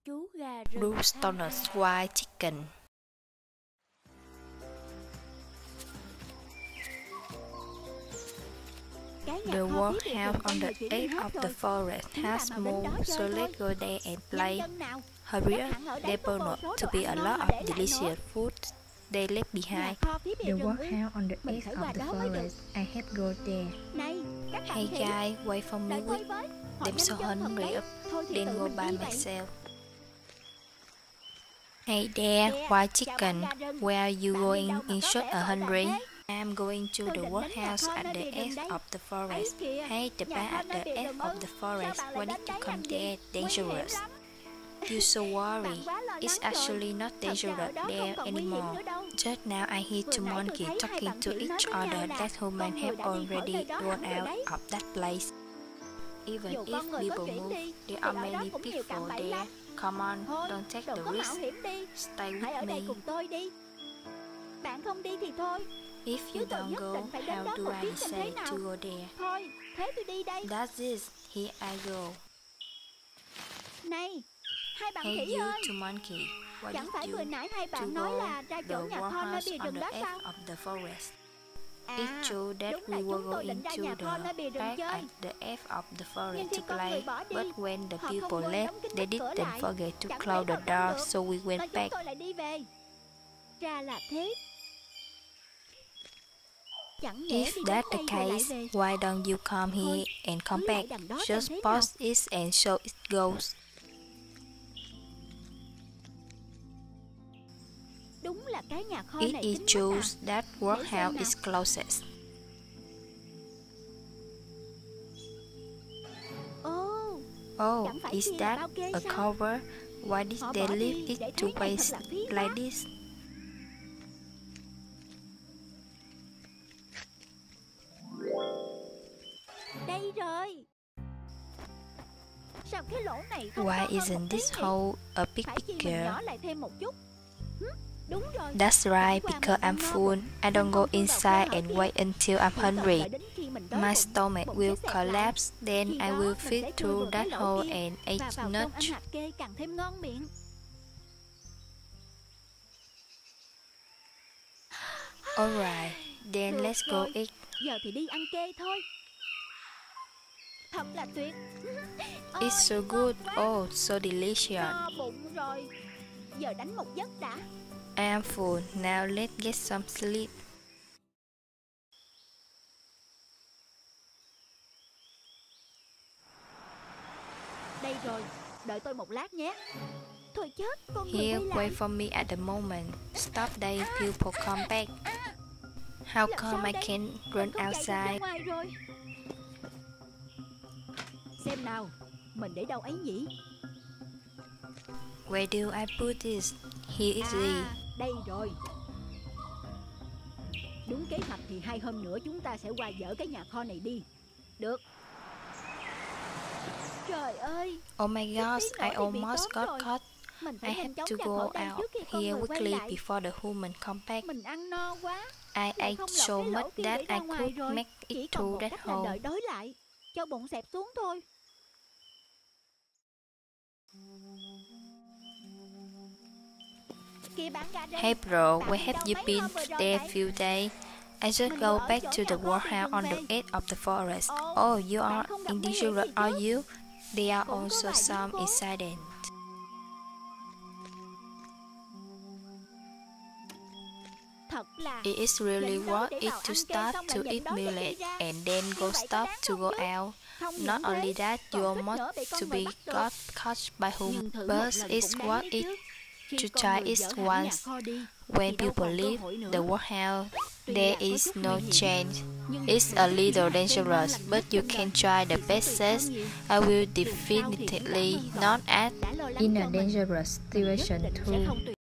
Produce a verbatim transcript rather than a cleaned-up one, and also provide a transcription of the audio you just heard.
Chú gà rừng Rooster's Wild Chicken. The workhouse on the edge of the forest has moved, so let's go there and play. Hurry up, there will not to be a lot of delicious food they left behind. The workhouse on the edge of the forest. I have go there. Hey guys, wait for me quick. I'm so hungry up, then go by myself. Hey there, wild chicken, where are you going in such a hurry? I'm going to the workhouse at the edge of the forest. Hey, the bar at the edge of the forest. Why did you come there? Dangerous. You so worried. It's actually not dangerous there anymore. Just now I hear two monkeys talking to each other that humans have already gone out of that place. Even if people move, there are many people there. Come on, don't take the risk. Stay with me. Bạn không đi thì thôi. If you don't go, how do I decide to go there? Thôi, thế tôi đi đây. That's it. Here I go. Này, hai bạn Hey khỉ you, ơi. two monkey. Why Chẳng did phải you vừa nãy hai to bạn nói go là ra the chỗ nhà kho nơi workhouse bìa on rừng the đó edge sao? of the forest? À, It's true that đúng là we were chúng tôi định going ra to nhà kho nơi bìa the rừng back chơi. at the edge of the forest Nhưng khi to con người play, bỏ đi, but when the họ không people quên left, đóng kín they bức cửa didn't lại. forget to Chẳng close lẽ the còn door, được. so we Nên went chúng back. tôi lại đi về. Ra là thế. Chẳng nhẽ If đi that's đến the đây rồi lại case, về. why don't you come Thôi, here and come cứ lại back? đằng đó xem Just thế pause it and show it goes. Đúng là cái nhà kho It này is kín true mít à. that workhouse is closest. Ồ, Oh, chẳng phải is kia là that bao kê a sao? cover? Why did Họ they bỏ leave đi it để to thấy này thật waste là phí like quá. this? Đây rồi. Sao cái lỗ này không Why to hơn isn't một this tí nhỉ? hole a bit Phải chi mình bigger? nhỏ lại thêm một chút. Hử? Đúng rồi. That's right, because I'm full. I don't go inside and wait until I'm hungry. My stomach will collapse, then I will fit through that hole and và eat vào trong nuts. ăn hạt kê càng thêm ngon miệng. Alright, then Được let's go rồi. eat. Giờ thì đi ăn kê thôi. Thật là tuyệt. It's so Ôi, good. ngon quá. Oh, so delicious. No bụng rồi. Giờ đánh một giấc đã. I am full. Now let's get some sleep. Đây rồi, đợi tôi một lát nhé. Thôi chết, con người Here, quay wait lại. for me at the moment. Stop there, people come back. How Làm come sao I đây? can't Mình run không chạy được ra outside? ngoài rồi. Xem nào, mình để đâu ấy nhỉ? Where do I put this? Here is it. À, đây rồi. Đúng kế hoạch thì hai hôm nữa chúng ta sẽ qua dỡ cái nhà kho này đi. Được. Trời ơi, Oh my gosh, nữa I thì bị almost tóm got rồi. caught. mình I phải have nhanh chóng to ra go khỏi đây out trước khi con here người quay quickly lại. before the human come back. Mình ăn no quá. I Lại ate không lọt so cái lỗ much kia that để ra I ngoài could rồi. make Chỉ it còn through một that cách là hole. đợi đói lại. Cho bụng xẹp xuống thôi. Kìa bạn gà rừng. Hey bro, Bạn where đi have đâu you mấy been hôm vừa rồi there vậy? few days? I just Mình go vừa ở back chỗ to nhà the kho warehouse bìa on rừng the edge of the forest. Ồ, Oh, you bạn are không gặp in nguy hiểm dangerous, gì are chứ? you? There are Cũng có also vài biến some cố. incidents. Thật là It is really nhịn đói worth để it vào to ăn kê start xong to lại nhịn eat đói để đi millet ra. and then Như go vậy có stop đáng to không go chứ? out. Không Not những only thế, that, còn you suýt must nữa bị con to người be bắt được. got caught by whom, Nhưng thử một but lần it's cũng đáng worth đấy it chứ. Khi to con try người it dỡ hẳn nhà once. kho đi, When thì đâu people còn cơ leave hội nữa. the workhouse, Tuy there là có is chút no nguy hiểm, change. nhưng It's a mình little là cây ngon dangerous, lành but nhất you trên can đời try the thì sẽ best tuyệt hơn test. nhiều. I will Dù sao thì cũng cảm definitely ơn cậu not ask đã lo lắng In cho a mình. dangerous Mình nhất situation định sẽ too. không tùy